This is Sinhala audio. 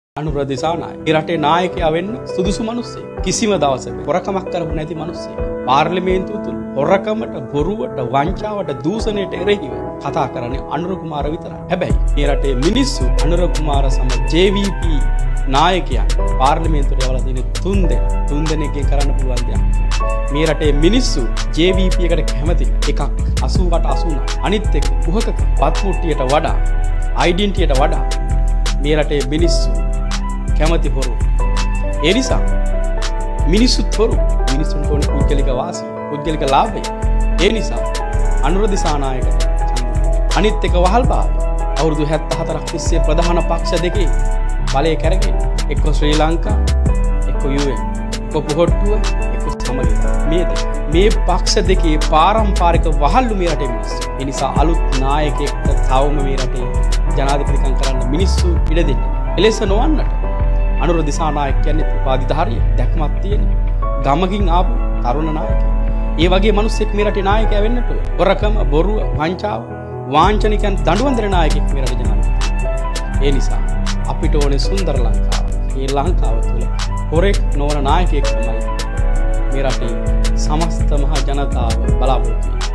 අනුර දිසානායක. ඒ රටේ නායකයා වෙන්න සුදුසු මිනිස්සෙක්. කිසිම දවසක හොරකමක් කරපු නැති මිනිස්සෙක්. පාර්ලිමේන්තුව තුල හොරකමට, බොරුවට, වංචාවට, දූෂණයට එරෙහිව කතා කරන්නේ අනුර කුමාර විතරයි. හැබැයි මේ රටේ මිනිස්සු අනුර කුමාර සමග JVP නායකයන් පාර්ලිමේන්තුවට යවලා තියෙන තුන් දෙනෙක්ගෙන් කරන්න පුළුවන් දෙයක්. මේ රටේ මිනිස්සු JVP එකට කැමති එකක් 88 89 අනිත් එක කුහක පත්මුට්ටියට වඩා ඩෙන්ටිටියට වඩා මේ රටේ මිනිස්සු කැමති හොරු. ඒ නිසා මිනිස්සුත් හොරු. මිනිස්සුන්ට ඕන පුද්ගලික වාසිය, පුද්ගලික ලාභය. ඒ නිසා අනුර දිසානායකට අනිත් එක වහල්භාවය. අවුරුදු 74ක් තිස්සේ ප්‍රධාන පක්ෂ දෙකේ බලය කරගෙන එක්ක ශ්‍රී ලංකා, එක්ක UN, එක්ක පොහොට්ටුව, එක්ක සමගිය. මේ පක්ෂ දෙකේ පාරම්පරික වහල්ලු මේ රටේ මිනිස්සු. ඒ නිසා අලුත් නායකයෙක්ට තවම මේ රටේ ජනාධිපතිකම් කරන්න මිනිස්සු ඉඩ දෙන්නේ. එලෙස නොවන්නට අනුර දිසානායක කියන්නේ උපාධිධාරියෙක්, දැක්මක් තියෙන, ගමකින් ආපු තරුණ නායකයෙක්. ඒ වගේ මිනිස්සෙක් මේ රටේ නායකයා වෙන්නට ඕන. හොරකම, බොරුව, වංචාව, වාංචනිකයන් දඬුවම් දෙන නායකයෙක් මේ රටේ ජනාධිපති. ඒ නිසා අපිට ඕනේ සුන්දර ලංකාව. මේ ලංකාව තුළ හොරෙක් නොවන නායකයෙක් තමයි මේ රටේ සමස්ත මහ ජනතාව බලාපොරොත්තු වෙන්නේ.